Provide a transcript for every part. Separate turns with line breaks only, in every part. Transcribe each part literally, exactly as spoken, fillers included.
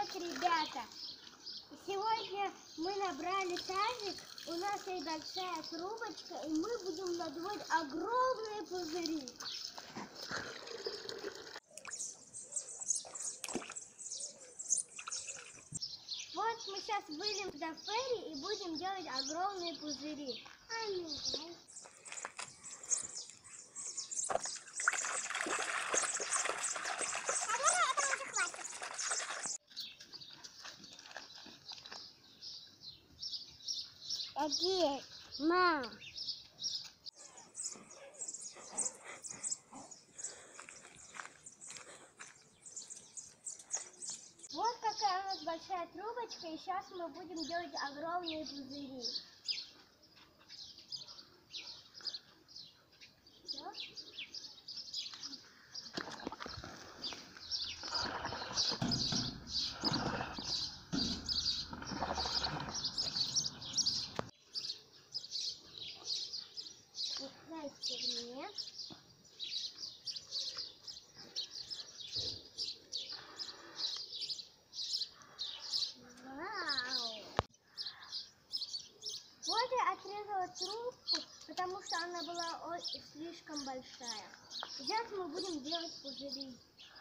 Итак, ребята, сегодня мы набрали тазик, у нас есть большая трубочка, и мы будем надувать огромные пузыри. Вот мы сейчас выльем туда ферри и будем делать огромные пузыри. А ну, давай. Где? Мам. Вот какая у нас большая трубочка, и сейчас мы будем делать огромные пузыри. Всё? Дайте мне. Вау! Вот я отрезала трубку, потому что она была слишком большая. Сейчас мы будем делать пузыри.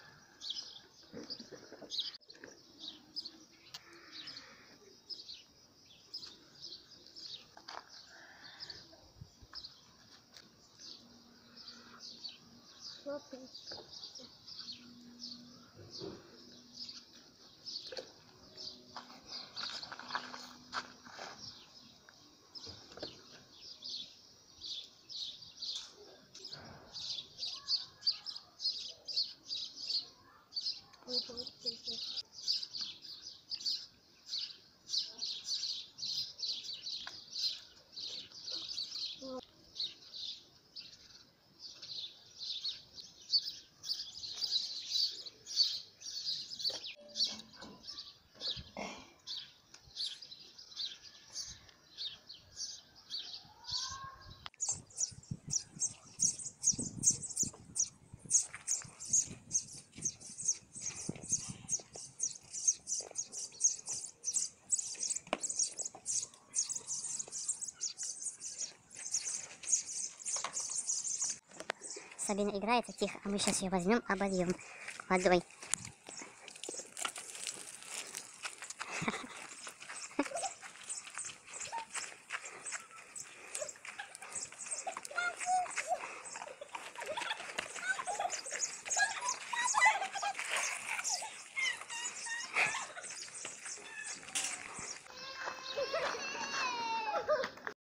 Сабина играется тихо, а мы сейчас ее возьмем, обольем водой.